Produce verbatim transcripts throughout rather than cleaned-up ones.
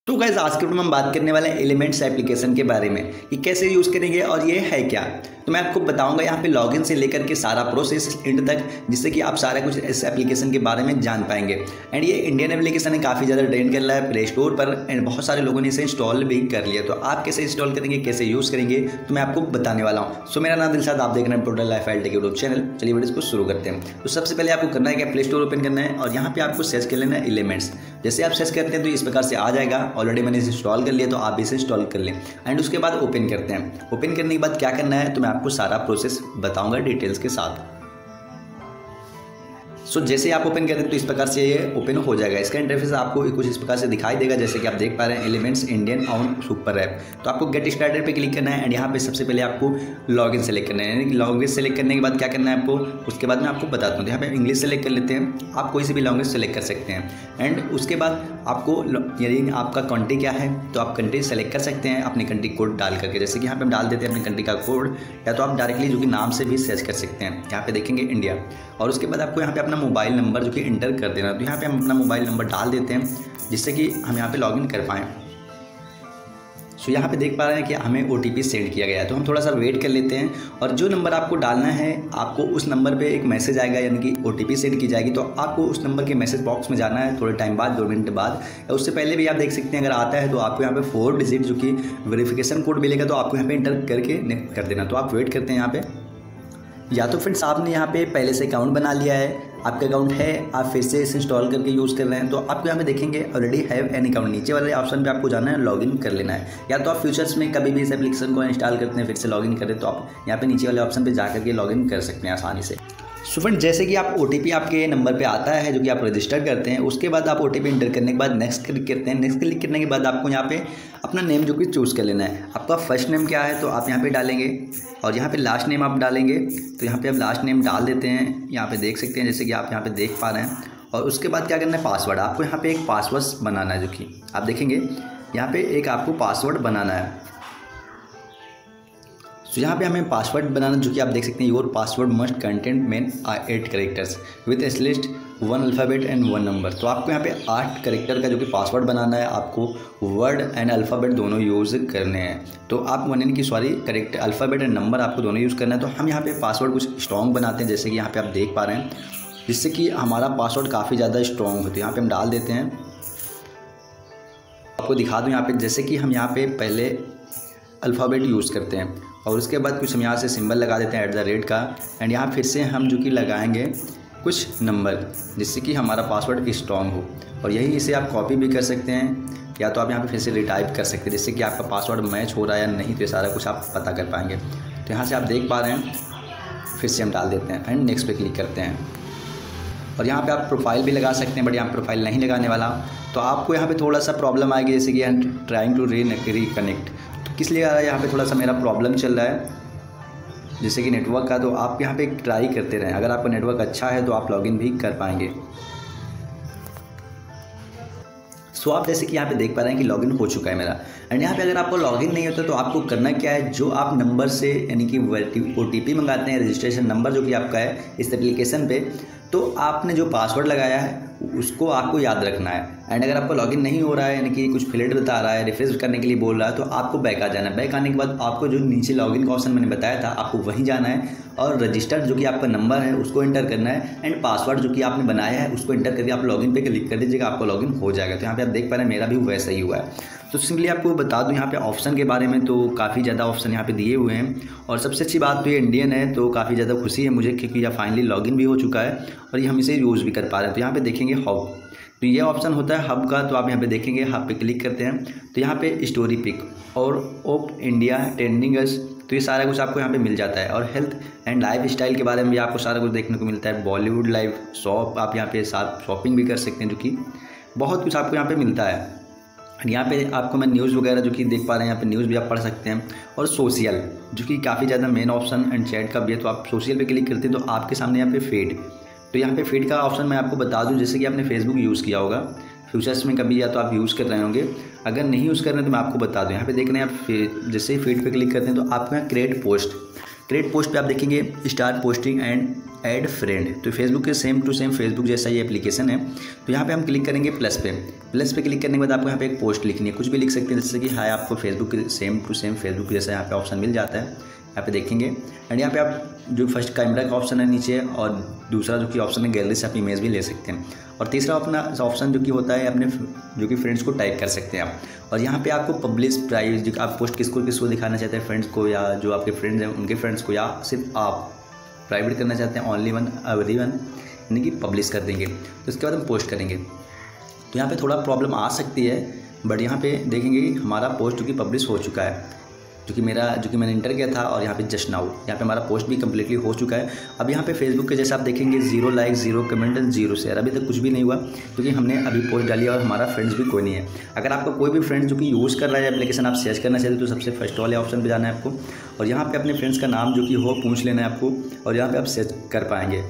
तो गाइस आज के वीडियो में हम बात करने वाले हैं एलिमेंट्स एप्लीकेशन के बारे में कि कैसे यूज़ करेंगे और ये है क्या। तो मैं आपको बताऊंगा यहाँ पे लॉगिन से लेकर के सारा प्रोसेस एंड तक, जिससे कि आप सारा कुछ इस एप्लीकेशन के बारे में जान पाएंगे। एंड ये इंडियन एप्लीकेशन है, काफ़ी ज़्यादा ट्रेंड कर रहा है प्ले स्टोर पर एंड बहुत सारे लोगों ने इसे इंस्टॉल भी कर लिया। तो आप कैसे इंस्टॉल करेंगे, कैसे यूज़ करेंगे, तो मैं आपको बताने वाला हूँ। सो मेरा नाम दिलशाद, आप देख रहे हैं total lifestyle tech YouTube channel. चलिए वीडियो को शुरू करते हैं। तो सबसे पहले आपको करना है क्या, प्ले स्टोर ओपन करना है और यहाँ पे आपको सर्च कर लेना है एलिमेंट्स। जैसे आप सर्च करते हैं तो इस प्रकार से आ जाएगा। ऑलरेडी मैंने इसे इंस्टॉल कर लिया, तो आप इसे इंस्टॉल कर लें। एंड उसके बाद ओपन करते हैं। ओपन करने के बाद क्या करना है, तो मैं आपको सारा प्रोसेस बताऊंगा डिटेल्स के साथ। सो so, जैसे आप ओपन करें तो इस प्रकार से ये ओपन हो जाएगा। इसका इंटरफेस आपको कुछ इस प्रकार से दिखाई देगा, जैसे कि आप देख पा रहे हैं elements Indian on super app. तो आपको गेट स्टार्टेड पे क्लिक करना है एंड यहाँ पे सबसे पहले आपको लॉगिन सेलेक्ट करना है। यानी लॉगिन सेलेक्ट करने के बाद क्या करना है आपको, उसके बाद मैं आपको बताता हूँ। यहाँ पे इंग्लिश सेलेक्ट कर लेते हैं, आप कोई सी भी लैंग्वेज सेलेक्ट कर सकते हैं। एंड उसके बाद आपको यदि आपका कंट्री क्या है तो आप कंट्री सेलेक्ट कर सकते हैं अपनी कंट्री कोड डाल करके। जैसे कि यहाँ पे हम डाल देते हैं अपनी कंट्री का कोड, या तो आप डायरेक्टली जो कि नाम से भी सर्च कर सकते हैं। यहाँ पे देखेंगे इंडिया, और उसके बाद आपको यहाँ पे अपना मोबाइल नंबर जो कि इंटर कर देना। तो यहाँ पे हम अपना मोबाइल नंबर डाल देते हैं, जिससे कि हम यहाँ पे लॉगिन कर पाएँ। सो यहाँ पे देख पा रहे हैं कि हमें ओ टी पी सेंड किया गया है, तो हम थोड़ा सा वेट कर लेते हैं। और जो नंबर आपको डालना है, आपको उस नंबर पे एक मैसेज आएगा, यानी कि ओ टी पी सेंड की जाएगी। तो आपको उस नंबर के मैसेज बॉक्स में जाना है थोड़े टाइम बाद, दो मिनट बाद, या उससे पहले भी आप देख सकते हैं। अगर आता है तो आपको यहाँ पे फोर डिजिट जो कि वेरिफिकेशन कोड मिलेगा, तो आपको यहाँ पे इंटर करके कर देना। तो आप वेट करते हैं यहाँ पे। या तो फ्रेंड्स आपने यहाँ पे पहले से अकाउंट बना लिया है, आपका अकाउंट है, आप फिर से इसे इंस्टॉल करके यूज़ कर रहे हैं, तो आपको यहाँ पे देखेंगे ऑलरेडी हैव एन अकाउंट, नीचे वाले ऑप्शन पे आपको जाना है, लॉगिन कर लेना है। या तो आप फ्यूचर्स में कभी भी इस एप्लीकेशन को इंस्टॉल करते हैं फिर से लॉगिन करें, तो आप यहाँ पे नीचे वाले ऑप्शन पे जा करके लॉगिन कर सकते हैं आसानी से। सो फ्रेंड, जैसे कि आप ओ टी पी आपके नंबर पे आता है जो कि आप रजिस्टर करते हैं, उसके बाद आप ओ टी पी इंटर करने के बाद नेक्स्ट क्लिक करते हैं। नेक्स्ट क्लिक करने के बाद आपको यहाँ पे अपना नेम जो कि चूज़ कर लेना है। आपका फर्स्ट नेम क्या है तो आप यहाँ पे डालेंगे, और यहाँ पे लास्ट नेम आप डालेंगे। तो यहाँ पे आप लास्ट नेम डाल देते हैं, यहाँ पे देख सकते हैं जैसे कि आप यहाँ पे देख पा रहे हैं। और उसके बाद क्या करना है, पासवर्ड। आपको यहाँ पे एक पासवर्ड बनाना है, जो कि आप देखेंगे यहाँ पे एक आपको पासवर्ड बनाना है। तो यहाँ पे हमें पासवर्ड बनाना, जो कि आप देख सकते हैं, your password must contain main eight characters with at least one alphabet and one number. तो आपको यहाँ पे आठ करेक्टर का जो कि पासवर्ड बनाना है। आपको वर्ड एंड अल्फ़ाबेट दोनों यूज़ करने हैं। तो आप वन यानी कि sorry correct alphabet and number आपको दोनों यूज़ करना है। तो हम यहाँ पे पासवर्ड कुछ स्ट्रॉन्ग बनाते हैं, जैसे कि यहाँ पे आप देख पा रहे हैं, जिससे कि हमारा पासवर्ड काफ़ी ज़्यादा स्ट्रॉन्ग होता है। यहाँ पर हम डाल देते हैं। आपको दिखा दूँ यहाँ पर, जैसे कि हम यहाँ पर पहले अल्फ़ाबेट यूज़ करते हैं और उसके बाद कुछ हम यहाँ से सिंबल लगा देते हैं एट द रेट का। एंड यहाँ फिर से हम जो कि लगाएंगे कुछ नंबर, जिससे कि हमारा पासवर्ड स्ट्रॉन्ग हो। और यही इसे आप कॉपी भी कर सकते हैं, या तो आप यहाँ पे फिर से रिटाइप कर सकते हैं, जिससे कि आपका पासवर्ड मैच हो रहा है या नहीं, तो ये सारा कुछ आप पता कर पाएंगे। तो यहाँ से आप देख पा रहे हैं, फिर से हम डाल देते हैं एंड नेक्स्ट पे क्लिक करते हैं। और यहाँ पे आप प्रोफाइल भी लगा सकते हैं, बट यहाँ प्रोफाइल नहीं लगाने वाला। तो आपको यहाँ पे थोड़ा सा प्रॉब्लम आएगी, जैसे कि ट्राइंग टू री रिकनेक्ट। तो किस लिए आ रहा है, यहाँ पे थोड़ा सा मेरा प्रॉब्लम चल रहा है, जैसे कि नेटवर्क का। तो आप यहाँ पे ट्राई करते रहें, अगर आपका नेटवर्क अच्छा है तो आप लॉगिन भी कर पाएंगे। सो so, आप जैसे कि यहाँ पे देख पा रहे हैं कि लॉगिन हो चुका है मेरा। एंड यहाँ पे अगर आपको लॉगिन नहीं होता तो आपको करना क्या है, जो आप नंबर से यानी कि ओ टी पी मंगाते हैं, रजिस्ट्रेशन नंबर जो कि आपका है इस एप्लीकेशन पे, तो आपने जो पासवर्ड लगाया है उसको आपको याद रखना है। एंड अगर आपको लॉगिन नहीं हो रहा है, यानी कि कुछ फिल्ड बता रहा है, रिफ्रेश करने के लिए बोल रहा है, तो आपको बैक आ जाना है। बैक आने के बाद आपको जो नीचे लॉगिन का ऑप्शन मैंने बताया था, आपको वहीं जाना है और रजिस्टर्ड जो कि आपका नंबर है उसको एंटर करना है। एंड पासवर्ड जो कि आपने बनाया है उसको एंटर करके आप लॉगिन पे क्लिक कर दीजिएगा, आपको लॉगिन हो जाएगा। तो यहाँ पे आप देख पा रहे हैं मेरा भी वैसा ही हुआ है। तो सिंपली आपको बता दूं यहाँ पे ऑप्शन के बारे में, तो काफ़ी ज़्यादा ऑप्शन यहाँ पे दिए हुए हैं। और सबसे अच्छी बात तो ये इंडियन है, तो काफ़ी ज़्यादा खुशी है मुझे, क्योंकि यह फाइनली लॉगिन भी हो चुका है और ये हम इसे यूज़ भी कर पा रहे हैं। तो यहाँ पे देखेंगे हब, तो ये ऑप्शन होता है हब का। तो आप यहाँ पे देखेंगे, हब पे क्लिक करते हैं तो यहाँ पे स्टोरी पिक और ओप इंडिया ट्रेंडिंग्स, तो ये सारा कुछ आपको यहाँ पे मिल जाता है। और हेल्थ एंड लाइफ स्टाइल के बारे में भी आपको सारा कुछ देखने को मिलता है। बॉलीवुड लाइव शॉप, आप यहाँ पे साथ शॉपिंग भी कर सकते हैं, जो कि बहुत कुछ आपको यहाँ पे मिलता है। यहाँ पे आपको मैं न्यूज़ वगैरह जो कि देख पा रहे हैं, यहाँ पे न्यूज़ भी आप पढ़ सकते हैं। और सोशल जो कि काफ़ी ज़्यादा मेन ऑप्शन एंड चैट का भी है, तो आप सोशल पे क्लिक करते हैं तो आपके सामने यहाँ पे फीड, तो यहाँ पे फीड का ऑप्शन मैं आपको बता दूँ, जैसे कि आपने फेसबुक यूज़ किया होगा फ्यूचर्स में कभी, या तो आप यूज़ कर रहे होंगे। अगर नहीं यूज़ कर रहे हैं तो मैं आपको बता दूँ, यहाँ पे देख रहे हैं आप, जैसे ही फीड पे क्लिक करते हैं तो आपको यहाँ क्रिएट पोस्ट, क्रिएट पोस्ट पे आप देखेंगे start posting and add friend. तो फेसबुक के सेम टू सेम फेसबुक जैसा ये एप्लीकेशन है। तो यहाँ पे हम क्लिक करेंगे प्लस पे। प्लस पे क्लिक करने के बाद आपको यहाँ पे एक पोस्ट लिखनी है, कुछ भी लिख सकते हैं, जैसे कि हाय। आपको फेसबुक के सेम टू सेम फेसबुक जैसा यहाँ पे ऑप्शन मिल जाता है, यहाँ पे देखेंगे। एंड यहाँ पे आप जो फर्स्ट कैमरा का ऑप्शन है नीचे, और दूसरा जो कि ऑप्शन है गैलरी से आप इमेज भी ले सकते हैं, और तीसरा अपना ऑप्शन जो कि होता है अपने जो कि फ्रेंड्स को टाइप कर सकते हैं आप। और यहाँ पे आपको पब्लिश प्राइवेट जो आप पोस्ट किसको किसको दिखाना चाहते हैं, फ्रेंड्स को या जो आपके फ्रेंड्स हैं उनके फ्रेंड्स को, या सिर्फ आप प्राइवेट करना चाहते हैं ओनली वन एवरी वन, यानी कि पब्लिश कर देंगे। तो इसके बाद हम पोस्ट करेंगे। तो यहाँ पे थोड़ा प्रॉब्लम आ सकती है, बट यहाँ पे देखेंगे कि हमारा पोस्ट जो कि पब्लिश हो चुका है, जो कि मेरा जो कि मैंने इंटर किया था, और यहाँ पे जस्ट नाउ यहाँ पे हमारा पोस्ट भी कम्प्लीटली हो चुका है। अब यहाँ पे फेसबुक के जैसे आप देखेंगे zero like, zero comment and zero share, अभी तक कुछ भी नहीं हुआ क्योंकि हमने अभी पोस्ट डाली और हमारा फ्रेंड्स भी कोई नहीं है। अगर आपका कोई भी फ्रेंड जो कि यूज़ कर रहा है एप्लीकेशन, आप शेयर करना चाहते हो, तो सबसे फर्स्ट वाले ऑप्शन पर जाना है आपको, और यहाँ पर अपने फ्रेंड्स का नाम जो कि हो पूछ लेना है आपको, और यहाँ पर आप शेयर कर पाएंगे।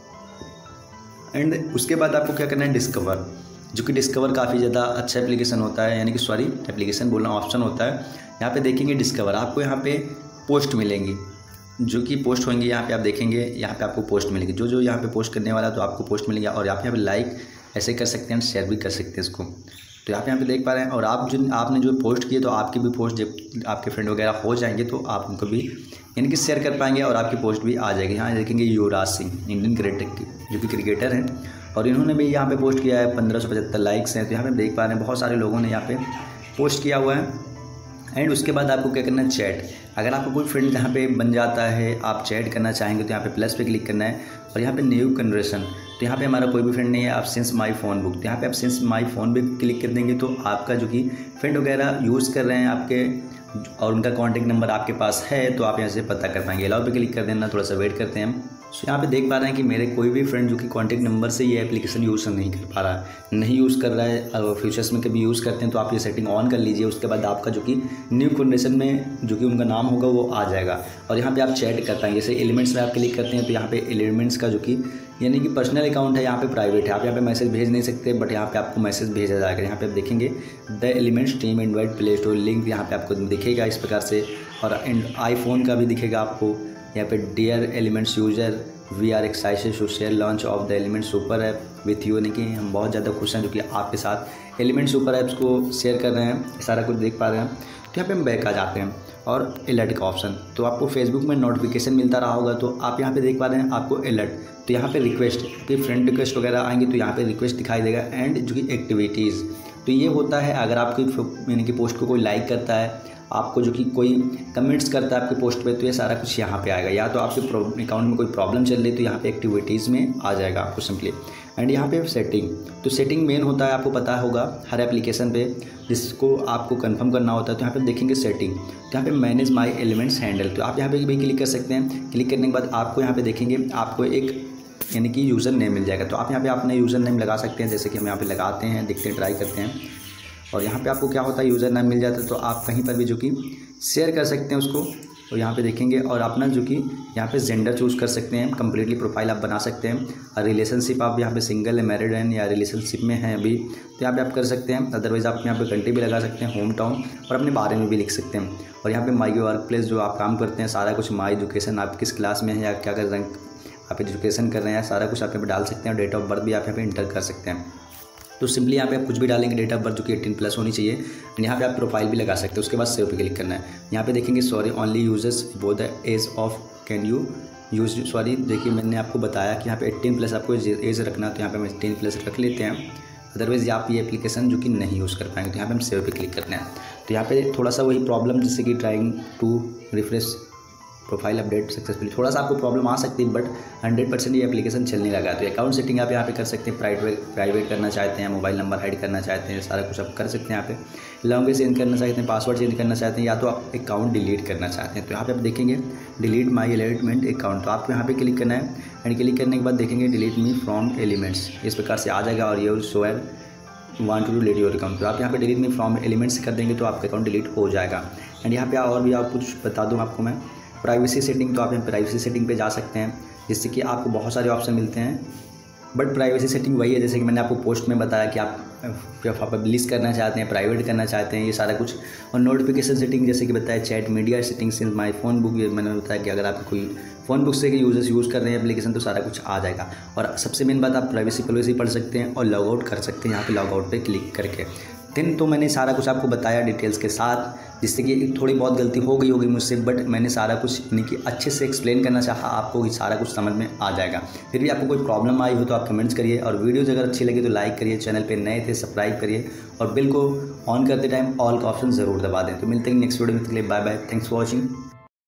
एंड उसके बाद आपको क्या करना है, डिस्कवर, जो कि डिस्कवर काफ़ी ज़्यादा अच्छा एप्लीकेशन होता है, यानी कि सॉरी एप्लीकेशन बोलना ऑप्शन होता है। यहाँ पे देखेंगे डिस्कवर, आपको यहाँ पे पोस्ट मिलेंगी, जो कि पोस्ट होंगी। यहाँ पे आप देखेंगे, यहाँ पे आपको पोस्ट मिलेगी, जो जो यहाँ पे पोस्ट करने वाला तो आपको पोस्ट मिलेगी। और यहाँ पे आप लाइक ऐसे कर सकते हैं, शेयर भी कर सकते हैं इसको। तो आप यहाँ पे देख पा रहे हैं। और आप जो आपने जो पोस्ट किए, तो आपकी भी पोस्ट जब आपके फ्रेंड वगैरह हो जाएंगे तो आप उनको भी यानी कि शेयर कर पाएंगे, और आपकी पोस्ट भी आ जाएगी। यहाँ देखेंगे युवराज सिंह, इंडियन क्रिकेटर जो कि क्रिकेटर हैं, और इन्होंने भी यहाँ पे पोस्ट किया है, पंद्रह सौ पचहत्तर लाइक्स हैं। तो यहाँ पे देख पा रहे हैं बहुत सारे लोगों ने यहाँ पे पोस्ट किया हुआ है। एंड उसके बाद आपको क्या करना है, चैट। अगर आपको कोई फ्रेंड यहाँ पे बन जाता है, आप चैट करना चाहेंगे, तो यहाँ पे प्लस पे क्लिक करना है, और यहाँ पे न्यू कन्वर्सेशन। तो यहाँ पे हमारा कोई भी फ्रेंड नहीं है, आप सिंस माई फ़ोन बुक, तो यहाँ पे आप sync my phone book click कर देंगे, तो आपका जो कि फ्रेंड वगैरह यूज़ कर रहे हैं आपके, और उनका कॉन्टैक्ट नंबर आपके पास है, तो आप यहाँ से पता कर पाएंगे। अलाउ पे क्लिक कर देना, थोड़ा सा वेट करते हैं हम। सो यहाँ पे देख पा रहे हैं कि मेरे कोई भी फ्रेंड जो कि कॉन्टैक्ट नंबर से ये एप्लीकेशन यूज़ नहीं कर पा रहा है, नहीं यूज़ कर रहा है, और फ्यूचर्स में कभी यूज़ करते हैं तो आप ये सेटिंग ऑन कर लीजिए। उसके बाद आपका जो कि न्यू कन्वर्सेशन में जो कि उनका नाम होगा वो आ जाएगा, और यहाँ पे आप चैट कर पाएंगे। जैसे एलिमेंट्स में आप क्लिक करते हैं, तो यहाँ पे एलिमेंट्स का जो कि यानी कि पर्सनल अकाउंट है, यहाँ पे प्राइवेट है, आप यहाँ पे मैसेज भेज नहीं सकते, बट यहाँ पे आपको मैसेज भेजा जाएगा। यहाँ पे आप देखेंगे the Elements team invite play store link, यहाँ पे आपको दिखेगा इस प्रकार से। और आईफोन का भी दिखेगा आपको यहाँ पे, dear Elements user we are excited to share launch of the Element super app with you, यानी कि हम बहुत ज़्यादा खुश हैं जो कि आपके साथ एलिमेंट सुपर ऐप्स को शेयर कर रहे हैं, सारा कुछ देख पा रहे हैं। तो यहाँ पे हम बैक आ जाते हैं, और अलर्ट का ऑप्शन, तो आपको फेसबुक में नोटिफिकेशन मिलता रहा होगा, तो आप यहाँ पे देख पा रहे हैं आपको अलर्ट। तो यहाँ पे रिक्वेस्ट कि फ्रेंड रिक्वेस्ट वगैरह आएंगे, तो यहाँ पे रिक्वेस्ट दिखाई देगा। एंड जो कि एक्टिविटीज़, तो ये होता है अगर आपकी यानी कि पोस्ट को कोई लाइक करता है, आपको जो कि कोई कमेंट्स करता है आपके पोस्ट पे, तो ये सारा कुछ यहाँ पे आएगा। या तो आपके अकाउंट में कोई प्रॉब्लम चल रही है, तो यहाँ पे एक्टिविटीज़ में आ जाएगा आपको सिंपली। एंड यहाँ पे सेटिंग, तो सेटिंग मेन होता है, आपको पता होगा हर एप्लीकेशन पे जिसको आपको कंफर्म करना होता है। तो यहाँ पे देखेंगे सेटिंग, तो यहाँ पे मैनेज माय एलिमेंट्स हैंडल, तो आप यहाँ पे भी क्लिक कर सकते हैं। क्लिक करने के बाद आपको यहाँ पे देखेंगे आपको एक यानी कि यूज़र नेम मिल जाएगा, तो आप यहाँ पे अपना यूज़र नेम लगा सकते हैं। जैसे कि हम यहाँ पे लगाते हैं, देखते हैं, ट्राई करते हैं, और यहाँ पे आपको क्या होता है यूज़र नेम मिल जाता है, तो आप कहीं पर भी जो कि शेयर कर सकते हैं उसको। तो यहाँ पे देखेंगे, और अपना जो कि यहाँ पे जेंडर चूज़ कर सकते हैं, कम्प्लीटली प्रोफाइल आप बना सकते हैं। और रिलेशनशिप आप यहाँ पे सिंगल है, मैरिड हैं, या रिलेशनशिप में हैं अभी, तो यहाँ पे आप कर सकते हैं। अदरवाइज़ आप यहाँ पे कंट्री भी लगा सकते हैं, होम टाउन, और अपने बारे में भी लिख सकते हैं। और यहाँ पे माई वर्क प्लेस, जो आप काम करते हैं, सारा कुछ, माई एजुकेशन, आप किस क्लास में हैं या क्या कर रहे हैं, आप एजुकेशन कर रहे हैं, सारा कुछ आप यहाँ पे डाल सकते हैं। और डेट ऑफ बर्थ भी आप यहाँ पे इंटर कर सकते हैं। तो सिंपली यहाँ पे आप कुछ भी डालेंगे, डेट ऑफ बर्थ जो कि अठारह प्लस होनी चाहिए। एंड यहाँ पे आप प्रोफाइल भी लगा सकते हैं। उसके बाद सेव पे क्लिक करना है। यहाँ पे देखेंगे sorry only users both the age of can you use, sorry देखिए मैंने आपको बताया कि यहाँ पे अठारह प्लस आपको एज रखना, तो यहाँ पे हम अठारह प्लस रख लेते हैं। अदरवाइज़ आप ये एप्लीकेशन जो कि नहीं यूज़ कर पाएंगे, तो यहाँ पे हम सेव पे क्लिक करना है। तो यहाँ पे थोड़ा सा वही प्रॉब्लम, जैसे कि trying to refresh profile update successfully, थोड़ा सा आपको प्रॉब्लम आ सकती है, बट हंड्रेड परसेंट ये एप्लीकेशन चलने लगा। तो अकाउंट सेटिंग आप यहाँ पे कर सकते हैं, प्राइवेट प्राइवेट करना चाहते हैं, मोबाइल नंबर हाइड करना चाहते हैं, सारा कुछ आप कर सकते हैं। यहाँ पे लैंग्वेज चेंज करना चाहते हैं, पासवर्ड चेंज करना चाहते हैं, या तो आप अकाउंट डिलीट करना चाहते हैं, तो यहाँ पे आप देखेंगे डिलीट माई एलिमेंट अकाउंट, तो आपको यहाँ पे क्लिक करना है। एंड क्लिक करने के बाद देखेंगे डिलीट मी फ्रॉम एलिमेंट्स, इस प्रकार से आ जाएगा। और ये शो है want to delete your account, तो आप यहाँ पे डिलीट मी फ्रॉम एलिमेंट्स कर देंगे, तो आपका अकाउंट डिलीट हो जाएगा। एंड यहाँ पे और भी आप कुछ बता दूँ आपको मैं, प्राइवेसी सेटिंग, तो आप यहाँ प्राइवेसी सेटिंग पे जा सकते हैं, जिससे कि आपको बहुत सारे ऑप्शन मिलते हैं। बट प्राइवेसी सेटिंग वही है जैसे कि मैंने आपको पोस्ट में बताया कि आप पब्लिश करना चाहते हैं, प्राइवेट करना चाहते हैं, ये सारा कुछ। और नोटिफिकेशन सेटिंग जैसे कि बताया, chat media settings in my phone book, ये मैंने बताया कि अगर आप कोई फ़ोन बुक से यूजर्स यूज़ कर रहे हैं एप्लीकेशन तो सारा कुछ आ जाएगा। और सबसे मेन बात, आप प्राइवेसी पॉलिसी पढ़ सकते हैं और लॉग आउट कर सकते हैं यहाँ पे लॉग आउट पे क्लिक करके। दिन तो मैंने सारा कुछ आपको बताया डिटेल्स के साथ, जिससे कि थोड़ी बहुत गलती हो गई होगी मुझसे, बट मैंने सारा कुछ यानी कि अच्छे से एक्सप्लेन करना चाहा आपको कि सारा कुछ समझ में आ जाएगा। फिर भी आपको कोई प्रॉब्लम आई हो तो आप कमेंट्स करिए, और वीडियोज़ अगर अच्छी लगी तो लाइक करिए, चैनल पे नए थे सब्सक्राइब करिए, और बिल को ऑन करते टाइम ऑल का ऑप्शन ज़रूर दबा दें। तो मिलते हैं नेक्स्ट वीडियो में, bye bye, thanks for watching.